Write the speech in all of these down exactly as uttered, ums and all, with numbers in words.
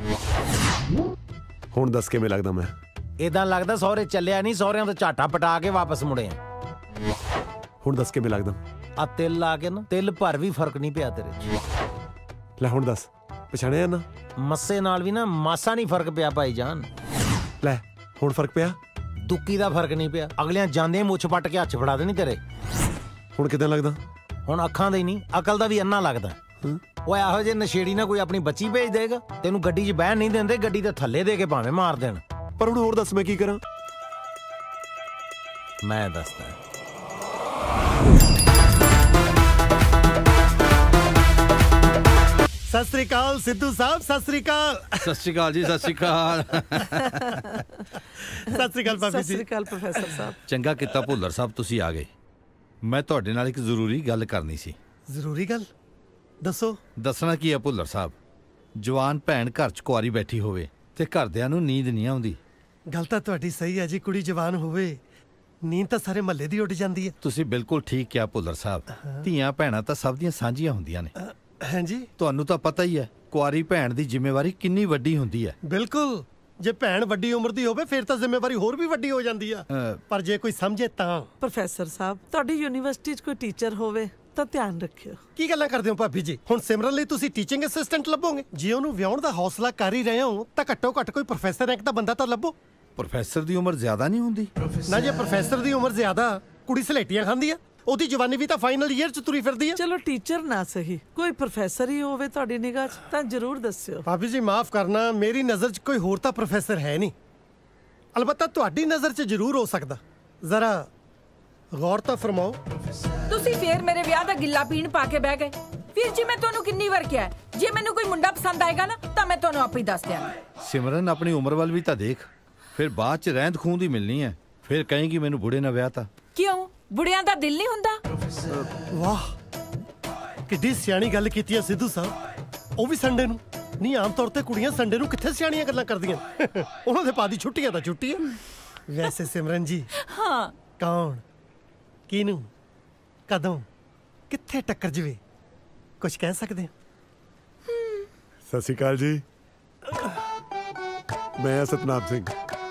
हुण दस किवें लगदा मैं? इदां लगदा सौहरे चलिया नहीं, सौहरियां तो झाटा पटा के वापस मुड़े। हुण दस किवें लगदा? आ तिल ला के ना तिल भर भी फर्क नहीं पिया तेरे च। लै हुण दस पछाणिया ना? मस्से नाल भी ना मासा नहीं फर्क पिया भाईजान। लै हुण फर्क पिया? दुक्की दा फर्क नहीं पिया। अगलियां जांदे मुछ पट के हथ च फड़ा देनी तेरे। हुण किदां लगदा? हुण अखां दा ही नहीं अकल दा भी अन्ना लगदा। ओए आहो जे नशेड़ी ना कोई अपनी बच्ची भेज देगा, तेनू गड्डी च बहन नहीं देंदे, गड्डी दे थल्ले दे के भावें मार देण। पर हुण होर दस मैं की करां? मैं दसदा। सत श्री अकाल सिद्धू साहब, सत श्री अकाल। सत श्री अकाल जी, सत श्री अकाल। सत श्री अकाल भाभी जी। सत श्री अकाल प्रोफेसर साहब। चंगा किता भुल्लर साहब तुसी आ गए। मैं तुहाडे नाल एक जरूरी गल करनी सी। जरूरी गल? दसो। दसना की है भुल्लर साहब, जवान भैन घर च कुआरी बैठी होवे ते घरदियां नूं नींद नहीं आउंदी। गल तां तुहाडी सही है जी, कुड़ी जवान होवे नींद तां सारे महल्ले दी उड़ जांदी है। तुसी बिल्कुल ठीक किया भुल्लर साहब। धीआं भैणां तां सब दियां सांझियां हुंदियां ने। हां जी, तुहानूं तां पता ही है कुआरी भैन दी जिम्मेवारी किन्नी वड्डी हुंदी है। बिल्कुल, जे भैन वड्डी उम्र दी होवे फिर तां जिम्मेवारी होर भी वड्डी हो जांदी है। पर जे कोई समझे तां। प्रोफेसर साहब तुहाडी यूनिवर्सिटी च कोई टीचर होवे ਤਾਂ ਧਿਆਨ ਰੱਖਿਓ। ਕੀ ਗੱਲਾਂ ਕਰਦੇ ਹੋ ਭਾਬੀ ਜੀ? ਹੁਣ ਸਿਮਰਨ ਲਈ ਤੁਸੀਂ ਟੀਚਿੰਗ ਅਸਿਸਟੈਂਟ ਲੱਭੋਗੇ? ਜੇ ਉਹਨੂੰ ਵਿਆਹਣ ਦਾ ਹੌਸਲਾ ਕਰ ਹੀ ਰਹੇ ਹੋ ਤਾਂ ਘੱਟੋ ਘੱਟ ਕੋਈ ਪ੍ਰੋਫੈਸਰ ਰੈਂਕ ਦਾ ਬੰਦਾ ਤਾਂ ਲੱਭੋ। ਪ੍ਰੋਫੈਸਰ ਦੀ ਉਮਰ ਜ਼ਿਆਦਾ ਨਹੀਂ ਹੁੰਦੀ? ਨਾ ਜੇ ਪ੍ਰੋਫੈਸਰ ਦੀ ਉਮਰ ਜ਼ਿਆਦਾ, ਕੁੜੀ ਸਲੇਟੀਆਂ ਖਾਂਦੀ ਆ, ਉਹਦੀ ਜਵਾਨੀ ਵੀ ਤਾਂ ਫਾਈਨਲ ਈਅਰ ਚ ਤੁਰੀ ਫਿਰਦੀ ਆ। ਚਲੋ ਟੀਚਰ ਨਾ ਸਹੀ, ਕੋਈ ਪ੍ਰੋਫੈਸਰ ਹੀ ਹੋਵੇ ਤੁਹਾਡੀ ਨਿਗਾਹ ਚ ਤਾਂ ਜ਼ਰੂਰ ਦੱਸਿਓ। ਭਾਬੀ ਜੀ ਮਾਫ ਕਰਨਾ, ਮੇਰੀ ਨਜ਼ਰ ਚ ਕੋਈ ਹੋਰ ਤਾਂ ਪ੍ਰੋਫੈਸਰ ਹੈ ਨਹੀਂ। ਅਲਬੱਤਾ ਤੁਹਾਡੀ ਨਜ਼ਰ ਚ ਜ਼ਰੂਰ ਹੋ ਸਕਦਾ। ਜ਼ਰਾ गौर तो फरमाओ। तुसी फिर मेरे ब्याह दा गिल्ला पीण पा के बह गए। फिर जी मैं तोनू किन्नी बार किया है, जे मैनू कोई मुंडा पसंद आएगा ना तां मैं तोनू आपे ही दस दियां। सिमरन अपनी उम्र वाल भी तां देख, फिर बाद च रहंद खून दी मिलनी है, फिर कहेंगी मैनू बुढ़े ना ब्याह ता। क्यों बुढ़ियां दा दिल नहीं हुंदा? वाह किड्डी सियाणी गल कीती है सिद्धू साहब। ਉਹ ਵੀ ਸੰਡੇ ਨੂੰ ਨਹੀਂ, ਆਮ ਤੌਰ ਤੇ ਕੁੜੀਆਂ ਸੰਡੇ ਨੂੰ ਕਿੱਥੇ ਸਿਆਣੀਆਂ ਗੱਲਾਂ ਕਰਦੀਆਂ। ਉਹਨਾਂ ਦੇ ਪਾ ਦੀ ਛੁੱਟੀਆਂ ਤਾਂ ਛੁੱਟੀ ਹੈ। ਵੈਸੇ ਸਿਮਰਨ ਜੀ, ਹਾਂ ਕੌਣ ਕਿਨੂੰ ਕਦੋਂ ਕਿੱਥੇ ਟੱਕਰ ਜਵੇ ਕੁਝ ਕਹਿ ਸਕਦੇ ਹੋ? ਸਤਿ ਸ਼੍ਰੀ ਅਕਾਲ ਜੀ, ਮੈਂ ਸਤਨਾਮ ਸਿੰਘ।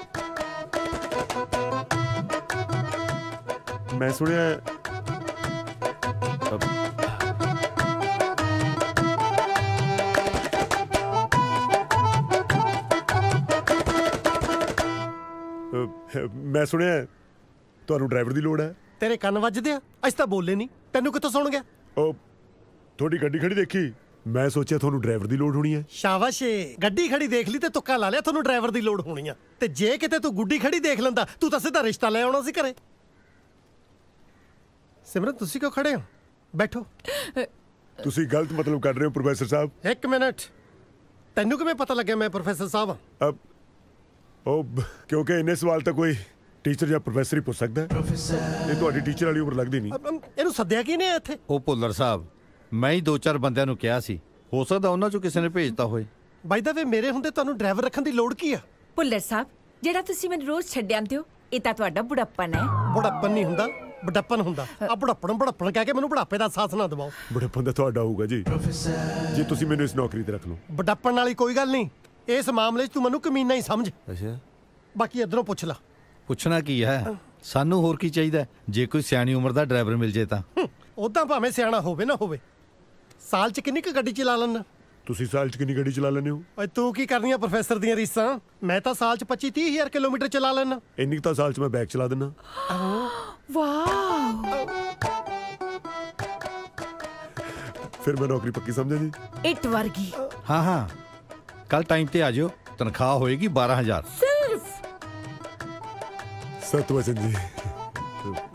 ਮੈਂ ਸੁਣਿਆ ਮੈਂ ਸੁਣਿਆ ਤੁਹਾਨੂੰ ਡਰਾਈਵਰ ਦੀ ਲੋੜ ਹੈ। ਤੇਰੇ ਕੰਨ ਵੱਜਦੇ ਆ? ਅੱਜ ਤਾਂ ਬੋਲੇ ਨਹੀਂ, ਤੈਨੂੰ ਕਿੱਥੋਂ ਸੁਣ ਗਿਆ? ਉਹ ਤੁਹਾਡੀ ਗੱਡੀ ਖੜੀ ਦੇਖੀ, ਮੈਂ ਸੋਚਿਆ ਤੁਹਾਨੂੰ ਡਰਾਈਵਰ ਦੀ ਲੋੜ ਹੋਣੀ ਹੈ। ਸ਼ਾਬਾਸ਼, ਗੱਡੀ ਖੜੀ ਦੇਖ ਲਈ ਤੇ ਤੁੱਕਾ ਲਾ ਲਿਆ ਤੁਹਾਨੂੰ ਡਰਾਈਵਰ ਦੀ ਲੋੜ ਹੋਣੀ ਆ। ਤੇ ਜੇ ਕਿਤੇ ਤੂੰ ਗੁੱਡੀ ਖੜੀ ਦੇਖ ਲੈਂਦਾ ਤੂੰ ਤਾਂ ਸਿੱਧਾ ਰਿਸ਼ਤਾ ਲੈ ਆਉਣਾ ਸੀ ਘਰੇ। ਸਿਮਰਨ ਤੁਸੀਂ ਕਿਉਂ ਖੜੇ ਹੋ? ਬੈਠੋ। ਤੁਸੀਂ ਗਲਤ ਮਤਲਬ ਕਰ ਰਹੇ ਹੋ ਪ੍ਰੋਫੈਸਰ ਸਾਹਿਬ। ਇੱਕ ਮਿੰਟ, ਤੈਨੂੰ ਕਿਵੇਂ ਪਤਾ ਲੱਗਿਆ ਮੈਂ ਪ੍ਰੋਫੈਸਰ ਸਾਹਿਬ ਹਾਂ? ਉਹ ਕਿਉਂਕਿ ਇੰਨੇ ਸਵਾਲ ਤਾਂ ਕੋਈ ਟੀਚਰ ਜਾਂ ਪ੍ਰੋਫੈਸਰ ਹੀ ਪੁੱਛ ਸਕਦਾ ਹੈ। ਇਹ ਤੁਹਾਡੀ ਟੀਚਰ ਵਾਲੀ ਉਮਰ ਲੱਗਦੀ ਨਹੀਂ। ਇਹਨੂੰ ਸੱਦਿਆ ਕੀ ਨੇ ਇੱਥੇ? ਉਹ ਭੁੱਲਰ ਸਾਹਿਬ, ਮੈਂ ਹੀ ਦੋ ਚਾਰ ਬੰਦਿਆਂ ਨੂੰ ਕਿਹਾ ਸੀ, ਹੋ ਸਕਦਾ ਉਹਨਾਂ ਚੋਂ ਕਿਸੇ ਨੇ ਭੇਜਤਾ ਹੋਏ। ਬਾਈ ਦਾ ਵੇ ਮੇਰੇ ਹੁੰਦੇ ਤੁਹਾਨੂੰ ਡਰਾਈਵਰ ਰੱਖਣ ਦੀ ਲੋੜ ਕੀ ਆ? ਭੁੱਲਰ ਸਾਹਿਬ, ਜਿਹੜਾ ਤੁਸੀਂ ਮੈਨੂੰ ਰੋਜ਼ ਛੱਡ ਆਂਦੇ ਹੋ ਇਹ ਤਾਂ ਤੁਹਾਡਾ ਬੁਢਾਪਨ ਹੈ। ਬੁਢਾਪਨ ਨਹੀਂ ਹੁੰਦਾ, ਬੁਢਾਪਨ ਹੁੰਦਾ। ਆ ਬੁਢਾਪਣ ਬੁਢਾਪਣ ਕਹਿ ਕੇ ਮੈਨੂੰ ਬੁਢਾਪੇ ਦਾ ਅਹਿਸਾਸ ਨਾ ਦਿਵਾਓ। ਬੁਢਾਪਨ ਦਾ ਤੁਹਾਡਾ ਹੋਊਗਾ ਜੀ, ਜੇ ਤੁਸੀਂ ਮੈਨੂੰ ਇਸ ਨੌਕਰੀ ਤੇ ਰੱਖ ਲਓ। ਬੁਢਾਪਣ ਵਾਲੀ ਕੋਈ ਗੱਲ ਨਹੀਂ, ਇਸ ਮਾਮਲੇ 'ਚ ਤੂੰ ਮੈਨੂੰ ਕਮੀਨਾ ਹੀ ਸਮਝ। ਅੱਛਾ, ਬਾਕੀ ਇੱਧਰੋਂ ਪੁੱਛ ਲਾ। ਪੁੱਛਣਾ ਕੀ ਹੈ, ਸਾਨੂੰ ਹੋਰ ਕੀ ਚਾਹੀਦਾ? ਜੇ ਕੋਈ ਸਿਆਣੀ ਉਮਰ ਦਾ ਡਰਾਈਵਰ ਮਿਲ ਜੇ ਤਾਂ। ਉਦਾਂ ਭਾਵੇਂ ਸਿਆਣਾ ਹੋਵੇ ਨਾ ਹੋਵੇ, ਸਾਲ 'ਚ ਕਿੰਨੀ ਕੁ ਗੱਡੀ ਚਲਾ ਲੈਣਾ? ਤੁਸੀਂ ਸਾਲ 'ਚ ਕਿੰਨੀ ਗੱਡੀ ਚਲਾ ਲੈਂਦੇ ਹੋ? ਓਏ ਤੂੰ ਕੀ ਕਰਨੀਆਂ ਪ੍ਰੋਫੈਸਰ ਦੀਆਂ ਰੀਸਾਂ? ਮੈਂ ਤਾਂ ਸਾਲ 'ਚ ਪੱਚੀ ਤੀਹ ਹਜ਼ਾਰ ਕਿਲੋਮੀਟਰ ਚਲਾ ਲੈਣਾ। ਇੰਨੀ ਤਾਂ ਸਾਲ 'ਚ ਮੈਂ ਬਾਈਕ ਚਲਾ ਦਿੰਦਾ। ਵਾਹ, ਫਿਰ ਮੈਂ ਨੌਕਰੀ ਪੱਕੀ ਸਮਝਿਆ ਜੀ। ਇੱਟ ਵਰਗੀ। ਹਾਂ ਹਾਂ, ਕੱਲ ਟਾਈਮ ਤੇ ਆ ਜਾਓ, ਤਨਖਾਹ ਹੋਏਗੀ ਬਾਰਾਂ ਹਜ਼ਾਰ ਸਿਰਫ। ਸਤਿ ਵਚਨ ਜੀ।